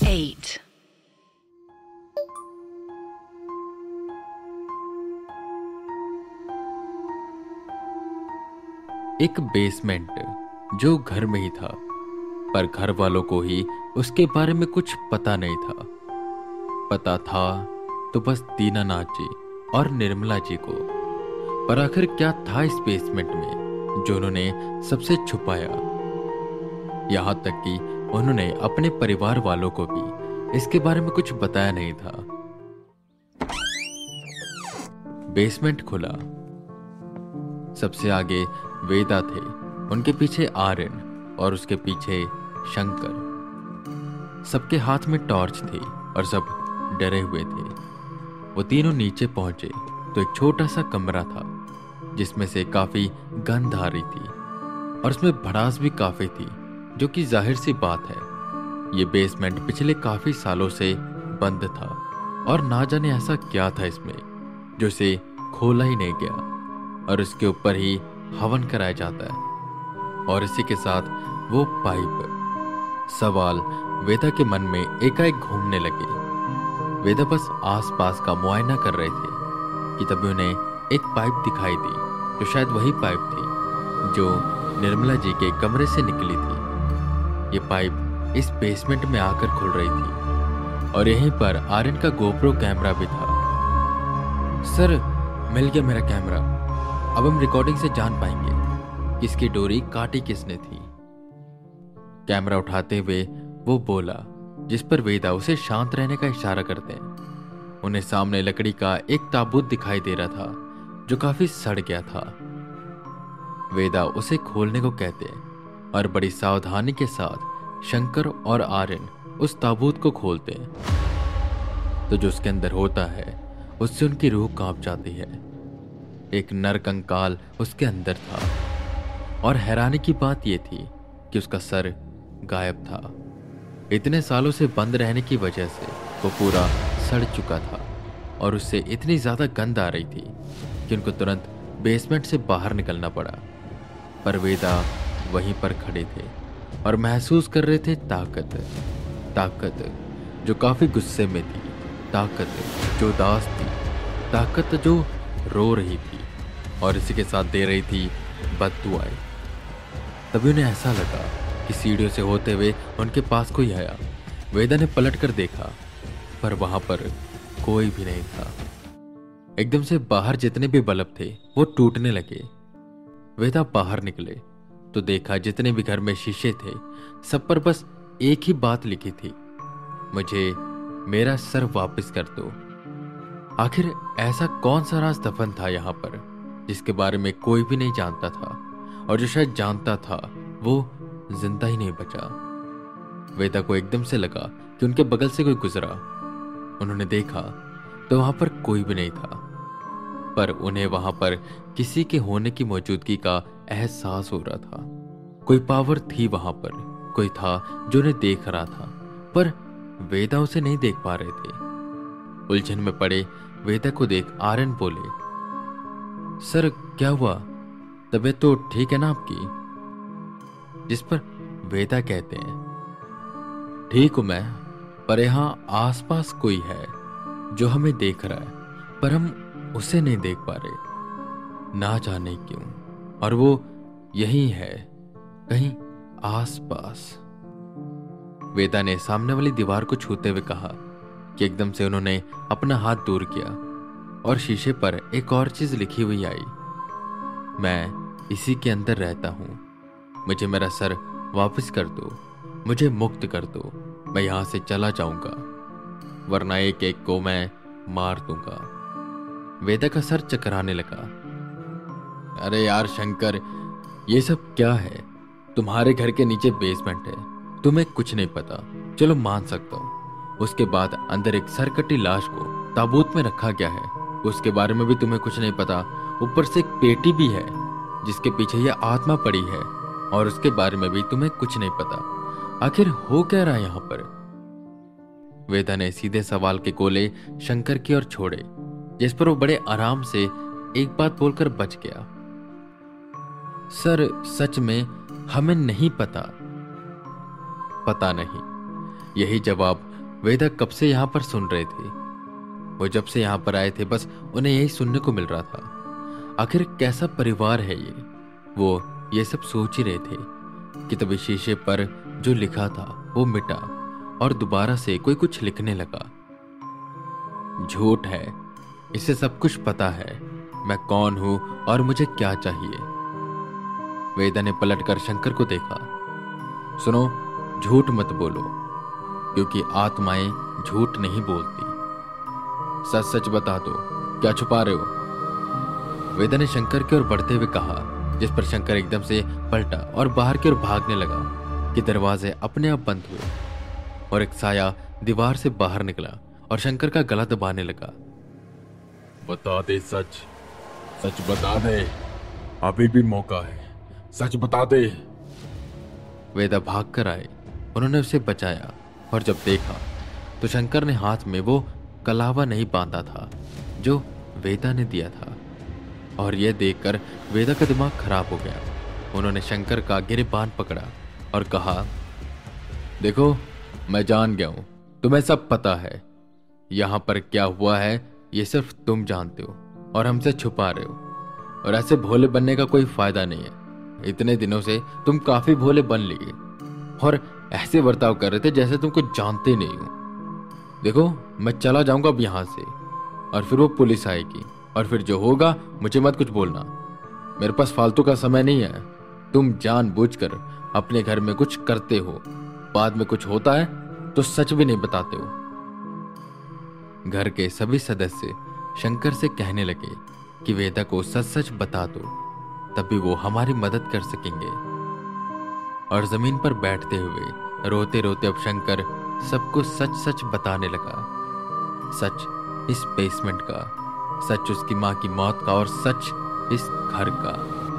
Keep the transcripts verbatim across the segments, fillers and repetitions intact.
eight. एक basement जो घर में ही था, पर घर वालों को ही उसके बारे में कुछ पता नहीं था। पता था तो बस दीनानाथ जी और निर्मला जी को, पर आखिर क्या था इस बेसमेंट में जो उन्होंने सबसे छुपाया। यहां तक कि उन्होंने अपने परिवार वालों को भी इसके बारे में कुछ बताया नहीं था। बेसमेंट खुला। सबसे आगे वेदा थे, उनके पीछे आर्यन और उसके पीछे शंकर। सबके हाथ में टॉर्च थी और सब डरे हुए थे। वो तीनों नीचे पहुंचे तो एक छोटा सा कमरा था जिसमें से काफी गंध आ रही थी और उसमें भड़ास भी काफी थी, जो कि जाहिर सी बात है, ये बेसमेंट पिछले काफी सालों से बंद था और ना जाने ऐसा क्या था इसमें जो इसे खोला ही नहीं गया और उसके ऊपर ही हवन कराया जाता है। और इसी के साथ वो पाइप। सवाल वेदा के मन में एकाएक घूमने लगे। वेदा बस आसपास का मुआयना कर रहे थे कि तभी उन्हें एक पाइप दिखाई दी, जो शायद वही पाइप थी जो निर्मला जी के कमरे से निकली थी। ये पाइप इस बेसमेंट में आकर खुल रही थी और यहीं पर आर्यन का गोप्रो कैमरा भी था। सर, मिल गया मेरा कैमरा। अब हम रिकॉर्डिंग से जान पाएंगे कि इसकी डोरी काटी किसने थी। कैमरा उठाते हुए वो बोला, जिस पर वेदा उसे शांत रहने का इशारा करते हैं। उन्हें सामने लकड़ी का एक ताबूत दिखाई दे रहा था जो काफी सड़ गया था। वेदा उसे खोलने को कहते हैं और बड़ी सावधानी के साथ शंकर और आर्यन उस ताबूत को खोलते हैं। तो जो उसके अंदर होता है उससे उनकी रूह कांप जाती है। एक नर कंकाल उसके अंदर था और हैरानी की बात यह थी कि उसका सर गायब था। इतने सालों से बंद रहने की वजह से वो पूरा सड़ चुका था और उससे इतनी ज्यादा गंध आ रही थी कि उनको तुरंत बेसमेंट से बाहर निकलना पड़ा। पर वेदा वहीं पर खड़े थे और महसूस कर रहे थे ताकत ताकत जो काफी गुस्से में थी, ताकत जो उदास थी, ताकत जो रो रही थी और इसी के साथ दे रही थी बददुआएं। तभी उन्हें ऐसा लगा कि सीढ़ियों से होते हुए उनके पास कोई आया। वेदा ने पलट कर देखा, पर वहां पर कोई भी नहीं था। एकदम से बाहर जितने भी बल्ब थे वो टूटने लगे। वेदा बाहर निकले तो देखा जितने भी घर में शीशे थे सब पर बस एक ही बात लिखी थी, मुझे मेरा सर वापस कर दो। आखिर ऐसा कौन सा राज दफन था यहाँ पर जिसके बारे में कोई भी नहीं जानता था, और जो शायद जानता था वो जिंदा ही नहीं बचा। वेदा को एकदम से लगा कि उनके बगल से कोई गुजरा। उन्होंने देखा तो वहां पर कोई भी नहीं था, पर उन्हें वहां पर किसी के होने की मौजूदगी का एहसास हो रहा था। कोई पावर थी वहां पर, कोई था जो उन्हें देख रहा था, पर वेदा उसे नहीं देख पा रहे थे। उलझन में पड़े वेदा को देख आर्यन बोले, सर क्या हुआ, तबीयत तो ठीक है ना आपकी? जिस पर वेदा कहते हैं, ठीक हूं मैं, पर यहां आसपास कोई है जो हमें देख रहा है, पर हम उसे नहीं देख पा रहे, ना जाने क्यों, और वो यही है कहीं आसपास। वेदा ने सामने वाली दीवार को छूते हुए कहा कि एकदम से उन्होंने अपना हाथ दूर किया और शीशे पर एक और चीज लिखी हुई आई, मैं इसी के अंदर रहता हूं, मुझे मेरा सर वापस कर दो, मुझे मुक्त कर दो, मैं यहां से चला जाऊंगा, वरना एक एक को मैं मार दूंगा। वेदा का सर चकराने लगा। अरे यार शंकर, ये सब क्या है? तुम्हारे घर के नीचे बेसमेंट है, तुम्हें कुछ नहीं पता, चलो मान सकता हूं। उसके बाद अंदर एक सरकटी लाश को ताबूत में रखा गया है, उसके बारे में भी तुम्हें कुछ नहीं पता। ऊपर से एक पेटी भी है जिसके पीछे यह आत्मा पड़ी है, और उसके बारे में भी तुम्हें कुछ नहीं पता। आखिर हो क्या रहा है यहां पर? वेदा ने सीधे सवाल के गोले शंकर की ओर छोड़े, जिस पर वो बड़े आराम से एक बात बोलकर बच गया, सर सच में हमें नहीं पता। पता नहीं, यही जवाब वेदा कब से यहाँ पर सुन रहे थे। वो जब से यहाँ पर आए थे बस उन्हें यही सुनने को मिल रहा था। आखिर कैसा परिवार है ये, वो ये सब सोच ही रहे थे कि तभी शीशे पर जो लिखा था वो मिटा और दोबारा से कोई कुछ लिखने लगा। झूठ है, इसे सब कुछ पता है, मैं कौन हूं और मुझे क्या चाहिए। वेदा ने पलटकर शंकर को देखा। सुनो, झूठ मत बोलो, क्योंकि आत्माएं झूठ नहीं बोलती। सच सच बता दो, क्या छुपा रहे हो? वेदा ने शंकर की ओर बढ़ते हुए कहा, जिस पर शंकर एकदम से पलटा और बाहर की ओर भागने लगा कि दरवाजे अपने आप बंद हुए और एक साया दीवार से बाहर निकला और शंकर का गला दबाने लगा। बता दे सच, सच बता दे, अभी भी मौका है, सच बता दे। वेदा भाग कर आए, उन्होंने उसे बचाया और जब देखा तो शंकर ने हाथ में वो कलावा नहीं बांधा था जो वेदा ने दिया था, और यह देखकर वेदा का दिमाग खराब हो गया। उन्होंने शंकर का गिरेबान पकड़ा और कहा, देखो मैं जान गया हूं, तुम्हें सब पता है। यहां पर क्या हुआ है ये सिर्फ तुम जानते हो और हमसे छुपा रहे हो, और ऐसे भोले बनने का कोई फायदा नहीं है। इतने दिनों से तुम काफी भोले बन लिए और ऐसे बर्ताव कर रहे थे जैसे तुम कुछ जानते नहीं हो। देखो मैं चला जाऊंगा अब यहां से, और फिर वो पुलिस आएगी, और फिर जो होगा मुझे मत कुछ बोलना। मेरे पास फालतू का समय नहीं है। तुम जानबूझकर अपने घर में कुछ करते हो, बाद में कुछ होता है तो सच भी नहीं बताते हो। घर के सभी सदस्य शंकर से कहने लगे कि वेदा को सच सच बता दो, तभी वो हमारी मदद कर सकेंगे। और जमीन पर बैठते हुए रोते रोते अब शंकर सबको सच सच बताने लगा। सच इस बेसमेंट का, सच उसकी मां की मौत का, और सच इस घर का।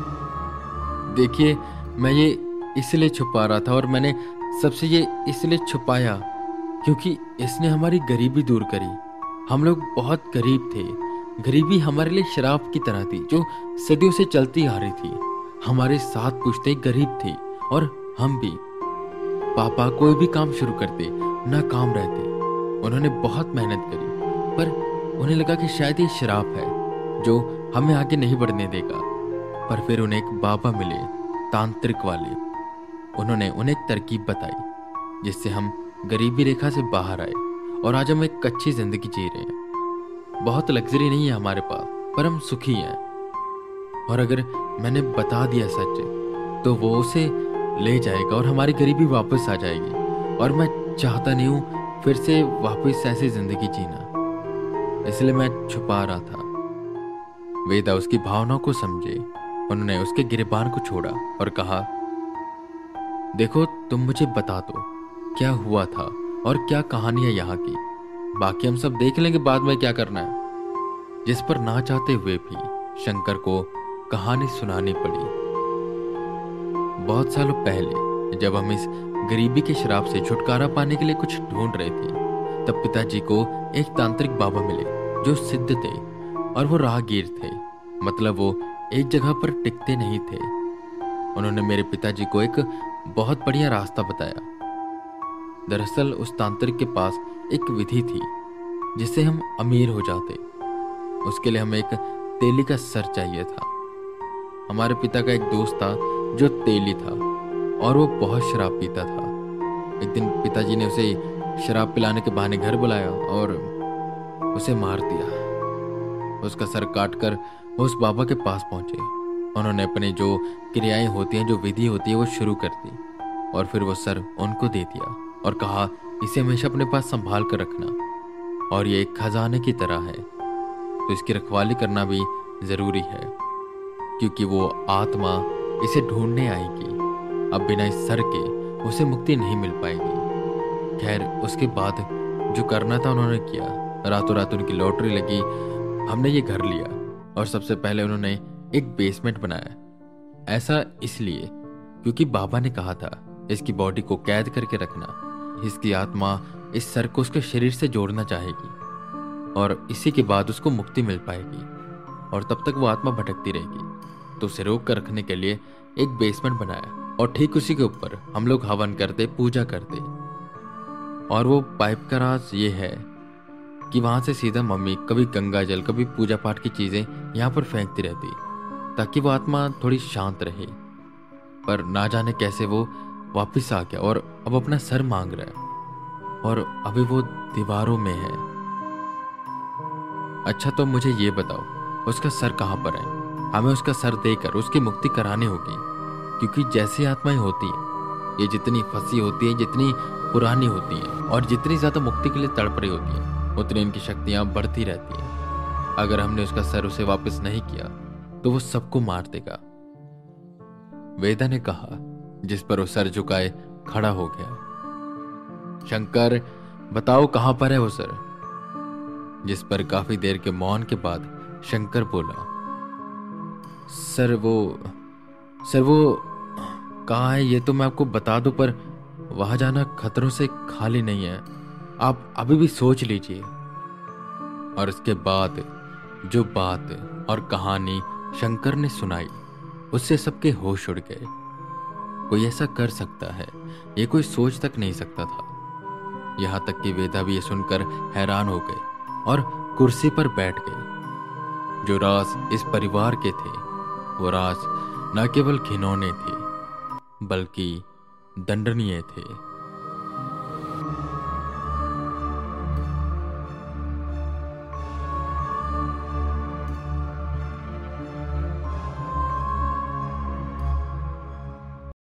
देखिए मैं ये इसलिए छुपा रहा था, और मैंने सबसे ये इसलिए छुपाया क्योंकि इसने हमारी गरीबी दूर करी। हम लोग बहुत गरीब थे। गरीबी हमारे लिए शराब की तरह थी जो सदियों से चलती आ रही थी। हमारे साथ पूछते गरीब थे और हम भी। पापा कोई भी काम शुरू करते ना काम रहते। उन्होंने बहुत मेहनत करी, पर उन्हें लगा कि शायद ये शराब है जो हमें आगे नहीं बढ़ने देगा। पर फिर उन्हें एक बाबा मिले, तांत्रिक वाले। उन्होंने उन्हें एक तरकीब बताई जिससे हम गरीबी रेखा से बाहर आए और आज हम एक अच्छी जिंदगी जी रहे हैं। बहुत लग्जरी नहीं है हमारे पास, पर हम सुखी हैं। और अगर मैंने बता दिया सच तो वो उसे ले जाएगा और हमारी गरीबी वापस आ जाएगी। और मैं चाहता नहीं हूं फिर से वापस ऐसी जिंदगी जीना, इसलिए मैं छुपा रहा था। वेदा उसकी भावनाओं को समझे। उन्होंने उसके गिरेबान को छोड़ा और कहा, देखो तुम मुझे बता दो क्या हुआ था और क्या कहानी है यहाँ की। बाकी हम सब देख लेंगे बाद में क्या करना है। जिस पर ना चाहते हुए भी शंकर को कहानी सुनानी पड़ी। बहुत सालों पहले जब हम इस गरीबी के शराब से छुटकारा पाने के लिए कुछ ढूंढ रहे थे, तब पिताजी को एक तांत्रिक बाबा मिले जो सिद्ध थे और वो राहगीर थे, मतलब वो एक जगह पर टिकते नहीं थे। उन्होंने मेरे पिताजी को एक बहुत बढ़िया रास्ता बताया। दरअसल उस तांत्रिक के पास एक विधि थी जिससे हम अमीर हो जाते। उसके लिए हमें एक तेली का सर चाहिए था। हमारे पिता का एक दोस्त था जो तेली था और वो बहुत शराब पीता था। एक दिन पिताजी ने उसे शराब पिलाने के बहाने घर बुलाया और उसे मार दिया। उसका सर काटकर वो उस बाबा के पास पहुंचे। उन्होंने अपनी जो क्रियाएं होती हैं, जो विधि होती है, वो शुरू कर दी और फिर वो सर उनको दे दिया और कहा, इसे हमेशा अपने पास संभाल कर रखना और ये एक खजाने की तरह है, तो इसकी रखवाली करना भी जरूरी है क्योंकि वो आत्मा इसे ढूंढने आएगी। अब बिना इस सर के उसे मुक्ति नहीं मिल पाएगी। खैर उसके बाद जो करना था उन्होंने किया। रातों रात उनकी लॉटरी लगी। हमने ये घर लिया और सबसे पहले उन्होंने एक बेसमेंट बनाया। ऐसा इसलिए क्योंकि बाबा ने कहा था इसकी बॉडी को कैद करके रखना। इसकी आत्मा इस सर को उसके शरीर से जोड़ना चाहेगी और इसी के बाद उसको मुक्ति मिल पाएगी और तब तक वो आत्मा भटकती रहेगी। तो उसे रोक कर रखने के लिए एक बेसमेंट बनाया और ठीक उसी के ऊपर हम लोग हवन करते, पूजा करते। और वो पाइप का राज ये है कि वहां से सीधा मम्मी कभी गंगा जल कभी पूजा पाठ की चीजें यहाँ पर फेंकती रहती ताकि वो आत्मा थोड़ी शांत रहे। पर ना जाने कैसे वो वापस आ गया और अब अपना सर मांग रहा है और अभी वो दीवारों में है। अच्छा तो मुझे ये बताओ, उसका सर कहाँ पर है? हमें उसका सर देकर उसकी मुक्ति करानी होगी, क्योंकि जैसी आत्माएं होती हैं ये जितनी फंसी होती है, जितनी पुरानी होती है और जितनी ज्यादा मुक्ति के लिए तड़प रही होती है, उतनी इनकी शक्तियां बढ़ती रहती हैं। अगर हमने उसका सर उसे वापस नहीं किया तो वो सबको मार देगा। वेदा ने कहा, जिस पर वो सर झुकाए खड़ा हो गया। शंकर बताओ कहां पर है वो सर? जिस पर काफी देर के मौन के बाद शंकर बोला, सर वो सर वो कहाँ है ये तो मैं आपको बता दूं, पर वहां जाना खतरों से खाली नहीं है। आप अभी भी सोच लीजिए। और उसके बाद जो बात और कहानी शंकर ने सुनाई उससे सबके होश उड़ गए। कोई ऐसा कर सकता है ये कोई सोच तक नहीं सकता था। यहां तक कि वेदा भी ये सुनकर हैरान हो गए और कुर्सी पर बैठ गए। जो राज इस परिवार के थे वो राज न केवल घिनौने थे बल्कि दंडनीय थे।